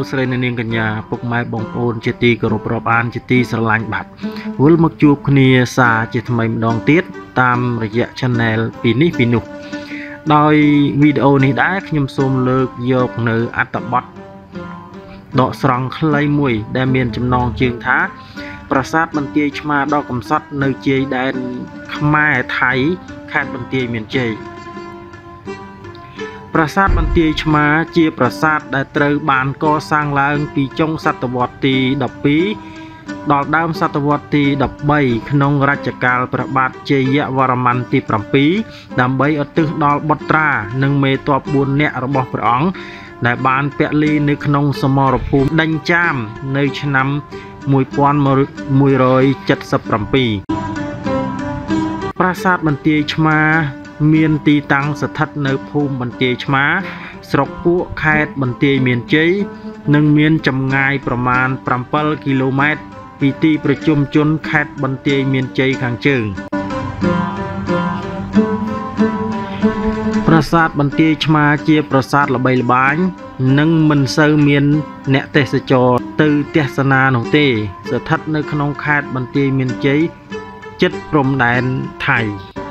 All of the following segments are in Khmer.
ស្រីនាងកញ្ញាពុកម៉ែបងប្អូនជាទីគោរពរាប់អានជាទីស្រឡាញ់បាទវិលមកជួបគ្នាសារជាថ្មីម្ដងទៀតតាមរយៈ Channel ពីនេះពីនោះដោយវីដេអូនេះដែរខ្ញុំសូមលើកយកនៅអត្ថបទដកស្រង់ខ្លីមួយដែលមានចំណងជើងថាប្រាសាទបន្ទាយឆ្មាដ៏កំសត់នៅជ័យដែនខ្មែរថៃខេត្តបន្ទាយមានជ័យប្រាសាទបន្ទាយឆ្មាជាប្រាសាទដែលត្រូវបានកសាងឡើងពីចុងសតវត្សទី12ដល់ដើមសតវត្សទី13ក្នុងរជ្ជកាលព្រះបាទជ័យវរ្ម័នទី7ដើម្បីឧទ្ទិសដល់បុត្រានិងមេទ័ព4នាក់របស់ព្រះអង្គដែលបានពលីនៅក្នុងសមរភូមិដេញចាមនៅឆ្នាំ1177ប្រាសាទបន្ទាយឆ្មាមានទីតាំងស្ថិតនៅភូមិបន្ទាយឆ្មាស្រុកពួកខេត្តបន្ទាយមានជ័យនិងមានចម្ងាយប្រមាណ7គីឡូម៉ែត្រពីទីប្រជុំជនខេត្តបន្ទាយមានជ័យខាងជើងប្រាសាទបន្ទាយឆ្មាជាប្រាសាទល្បីល្បាញនិងមិនសូវមានអ្នកទេសចរទៅទស្សនានោះទេស្ថិតនៅក្នុងខេត្តបន្ទាយមានជ័យជិតព្រំដែនថៃ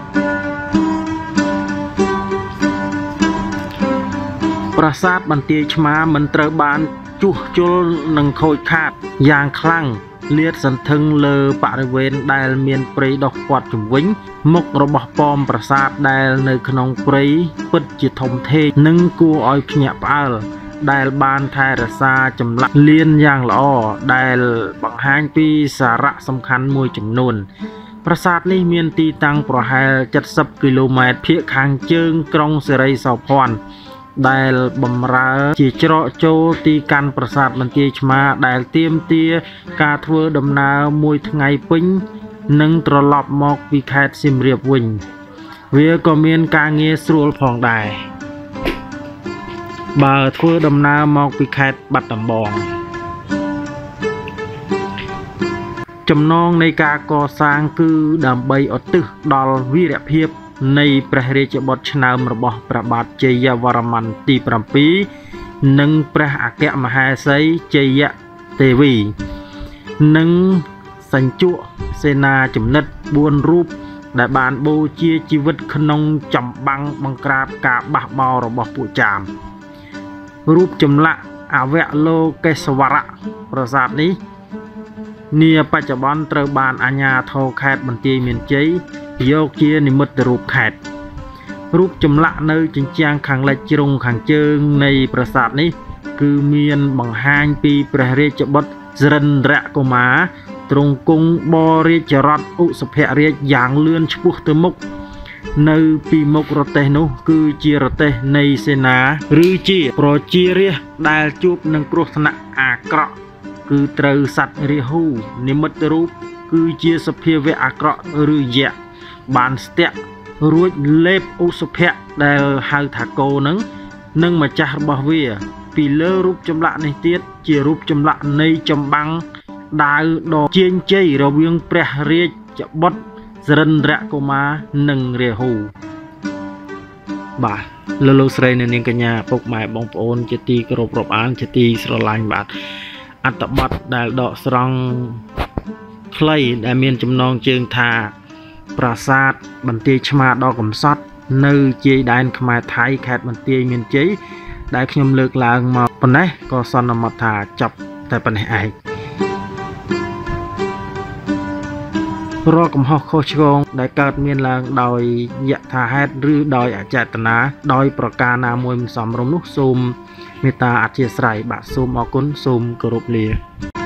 ប្រាសាទបន្ទាយឆ្មាមិនត្រូវបានជួសជុលនិងខូចខាតយ៉ាងខ្លាំងលាតសន្ធឹងលើបរិវេណដែលមានព្រៃដុះព័ទ្ធជុំវិញមុខរបស់ប៉មប្រាសាទដែលនៅក្នុងព្រៃពិតជាធំធេងនិងគួរឲ្យភ្ញាក់ផ្អើលដែលបានថែរក្សាចម្លាក់លៀនយ៉ាងល្អដែលបង្ហាញពីសារៈសំខាន់មួយចំនួនប្រាសាទនេះមានទីតាំងប្រហែល70គីឡូម៉ែត្រភាគខាងជើងក្រុងសិរីសោភ័ណ្ឌដែលបម្រើជាច្រកចូលទីកាន់ប្រាសាទបន្ទាយឆ្មាដែលទាមទារការធ្វើដំណើរមួយថ្ងៃពេញនិងត្រឡប់មកពីខេត្តសៀមរាបវិញវាក៏មានការងារស្រួលផងដែរបើធ្វើដំណើរមកពីខេត្តបាត់ដំបងចំណងនៃការកសាងគឺដើម្បីឧទ្ទិសដល់វីរភាពនៃព្រះរាជបុត្រឆ្នើមរបស់ព្រះបាទជ័យវរ្ម័នទី7និងព្រះអគ្គមហេសីជ័យទេវីនិងសញ្ជក់សេនាជំនិត4រូបដែលបានបូជាជីវិតក្នុងចម្បាំងបង្ក្រាបការបះបោររបស់ពួកចាមរូបចម្លាក់អវលោកេសវរៈប្រាសាទនេះនាបច្ចុប្បន្នត្រូវបានអាជ្ញាធរខេត្តបន្ទាយមានជ័យយកជានិមិត្តរូបខេត្តរូបចម្លាក់នៅជញ្ជាំងខាងលិចជ្រុងខាងជើងនៃប្រាសាទនេះគឺមានបង្ហាញពីព្រះរាជបុត្រសរិន្ទ្រកុមារទ្រង់គង់បរាជរដ្ឋឧសភរាជយ៉ាងលឿនឆ្ពោះទៅមុខនៅពីមុខរទេះនោះគឺជារទេះនៃសេនាឬជាប្រជារាស្ត្រដែលជួបនឹងគ្រោះថ្នាក់អាក្រក់គឺត្រូវសត្វរាហូនិមិត្តរូបគឺជាសភាវៈអាក្រក់ឬយក្សបានស្ទាក់រួចលេបឧសភៈដែលហៅថាគោនឹងនិងម្ចាស់របស់វាពីលើរូបចម្លាក់នេះទៀតជារូបចម្លាក់នៃចម្បាំងដាវដ៏ជៀងជ័យរវាងព្រះរាជបុត្រសរិន្ទ្រកុមារនិងរាហូបាទលោកស្រីនាងកញ្ញាពុកម៉ែបងប្អូនជាទីគោរពរាប់អានជាទីស្រឡាញ់បាទអត្ថបទដែលដកស្រង់ខ្លីដែលមានចំណងជើងថាប្រាសាទបន្ទាយឆ្មាដ៏កំសត់នៅជ័យដែនខ្មែរថៃខេត្តបន្ទាយមានជ័យដែលខ្ញុំលើកឡើងមកប៉ុណ្ណេះក៏សន្មតថាចប់តែប៉ុណ្ណេះឯងរាល់កំហុសខុសឆ្គងដែលកើតមានឡើងដោយយថាហេតុឬដោយអចេតនាដោយប្រការណាមួយមិនសមរម្យនោះសូមមេត្តាអធិស្ឋានបាទសូមអរគុណសូមគោរពលា